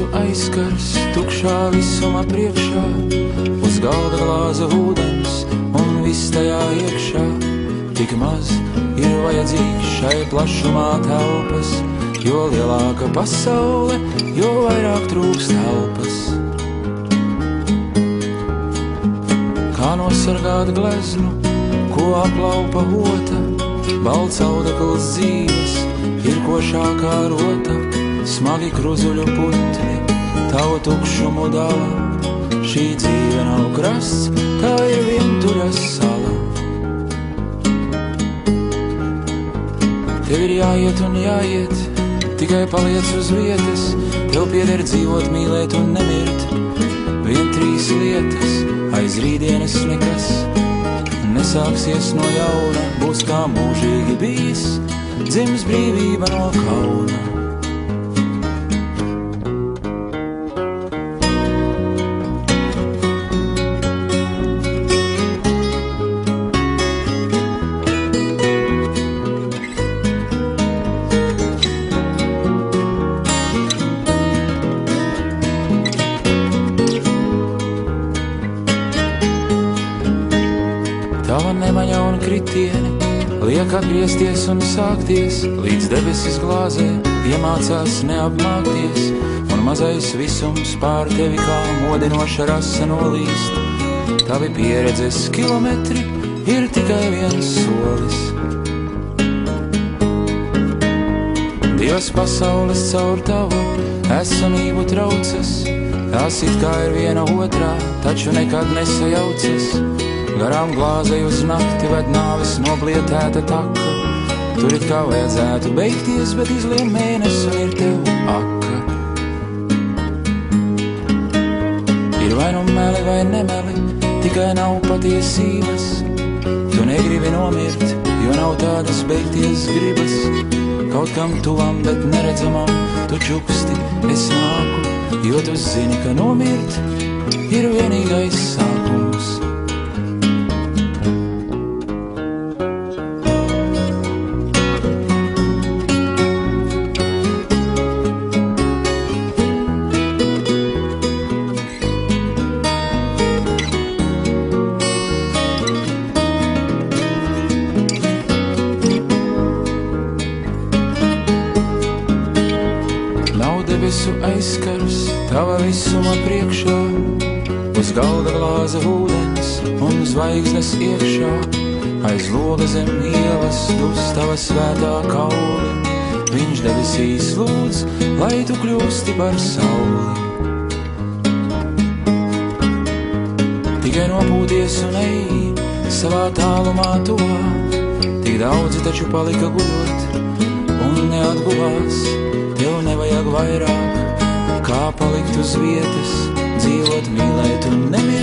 debesu aizskars, tukšā visuma priekšā, uz galda glāza ūdens un viss tajā iekšā. Tik maz ir vajadzīgs šai plašumā telpas, jo lielāka pasaule, jo vairāk trūkst elpas. Kā nosargāt gleznu, ko aplaupa ota, balts audekls dzīves, ir košākā rota, smagi kruzuļu putni, tavu tukšumu dala. Šī dzīve nav krasts, tā ir vientuļa sala. Tev ir jāiet un jāiet, tikai paliec uz vietas, tev pieder dzīvot, mīlēt un nemirt. Vien 3 lietas, aiz rītdienas nekas, nesāksies no jauna, būs kā mūžīgi bijis, dzims brīvība no kauna. Tava nemaņa un kritieni liek atgriezties un sākties, līdz debesis glāzē iemācās neapmākties, un mazais visums pār tevi kā modinoša rasa nolīst. Tavi pieredzes kilometri ir tikai viens solis. Dievs pasaules caur tavu esamību traucas, tās it kā ir viena otrā, taču nekad nesajaucas. Garām glāzei uz nakti ved nāves noblietēta taka, tur it kā vajadzētu beigties, bet izlien mēnesi un ir tev aka. Ir vai nu meli vai nemeli, tikai nav patiesības. Tu negribi nomirt, jo nav tādas beigties gribas. Kaut kam tuvam, bet neredzamam, tu čuksti, es nāku, jo tu zini, ka nomirt ir vienīgais sākums. Debesu aizskars, tava visuma priekšā, uz galda glāza ūdens un zvaigznes iekšā, aiz loga zem ielas dus tava svētā kauli. Viņš debesīs lūdz, lai tu kļūsti par sauli. Tikai nopūties un ej savā tālumā tuvā, tik daudzi taču palika guļot un neatguvās. Tev nevajag vairāk, kā palikt uz vietas, dzīvot, mīlēt un nemirt.